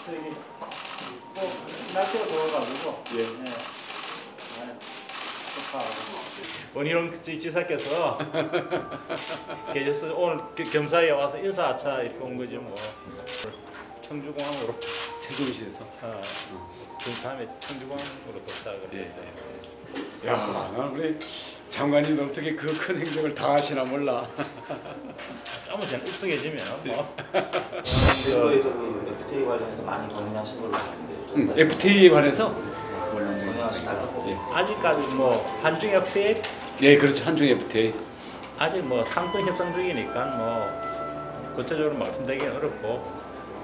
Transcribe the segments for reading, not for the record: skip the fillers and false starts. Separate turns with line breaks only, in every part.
저기 날씨가 더워가지고
예.
네. 원희룡 지사께서 계셔서 오늘 겸사에 와서 인사하차 이렇게 온 거지 뭐. 청주공항으로
세종시에서.
그 다음에 청주공항으로 도착을 했어요.
야, 우리 장관님 어떻게 그 큰 행정을 다 하시나 몰라.
조금 전 익숙해지면 뭐.
제주도에서도 FTA 관련해서 많이 건의하신 걸로 아는데.
FTA에 관해서
건의하시나요?
예.
아직까지 뭐 한중 FTA
예, 그렇죠. 한중 FTA.
아직 뭐 상권 협상 중이니까 뭐 구체적으로 말씀드리기는 어렵고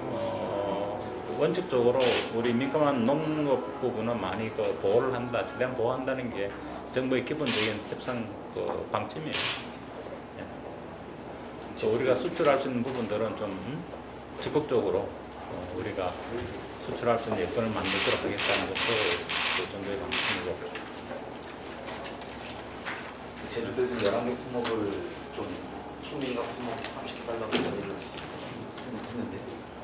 원칙적으로 우리 민감한 농업 부분은 많이 그 보호를 한다, 최대한 보호한다는 게 정부의 기본적인 협상 그 방침이에요. 예. 우리가 수출할 수 있는 부분들은 좀 적극적으로 우리가 수출할 수 있는 여건을 만들도록 하겠다는 것도 그 정부의 방침이고.
제주도에서 11개 품목을 좀 초미가 품목 30달러 건의를 했는데.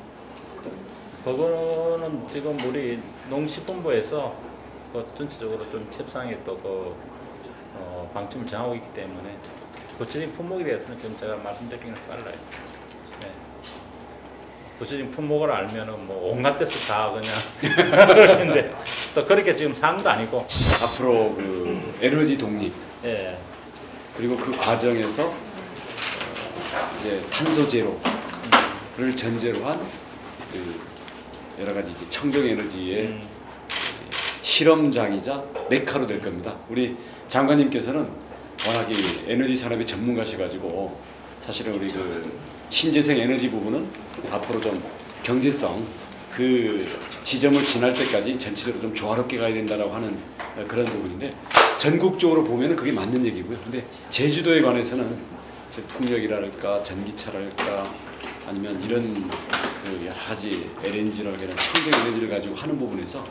그거는 지금 우리 농식품부에서 그 전체적으로 좀 협상에 또 그 방침을 정하고 있기 때문에 구체적인 품목에 대해서는 지금 제가 말씀드리기는 빨라요. 네. 구체적인 품목을 알면은 뭐 온갖 데서 다 그냥 그러는데 또 그렇게 지금 상도 아니고
앞으로 그 에너지 독립.
예.
그리고 그 과정에서 이제 탄소 제로를 전제로 한 그 여러 가지 이제 청정 에너지의 실험장이자 메카로 될 겁니다. 우리 장관님께서는 워낙 이 에너지 산업의 전문가셔가지고 사실은 우리 그 신재생 에너지 부분은 앞으로 좀 경제성 그 지점을 지날 때까지 전체적으로 좀 조화롭게 가야 된다라고 하는 그런 부분인데 전국적으로 보면은 그게 맞는 얘기고요. 근데 제주도에 관해서는 풍력이랄까 전기차랄까 아니면 이런 그 여러 가지 LNG랄까 이런 청정 에너지를 가지고 하는 부분에서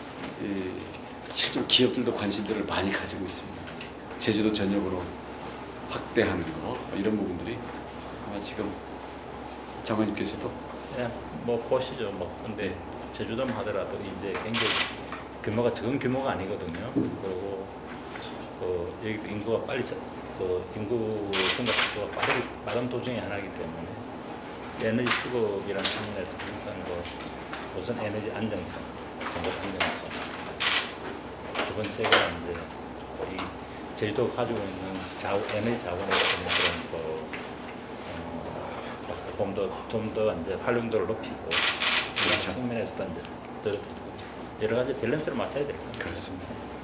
실제로 기업들도 관심들을 많이 가지고 있습니다. 제주도 전역으로 확대하는 거 이런 부분들이 아마 지금 장관님께서도
예, 뭐 보시죠. 뭐 근데 제주도만 하더라도 이제 굉장히 규모가 적은 규모가 아니거든요. 그리고 그 여기도 인구가 빨리 그 인구 증가 속도가 빠른 도중의 하나이기 때문에 에너지 수급이라는 측면에서 항상 그 우선 에너지 안정성, 정보 안정성. 두 번째가 이제 이 제주도가 가지고 있는 에너지 자원에 대한 그런 좀 더 이제 활용도를 높이고 이런 측면에서도 이제 더 여러 가지 밸런스를 맞춰야 될 겁니다.
그렇습니다.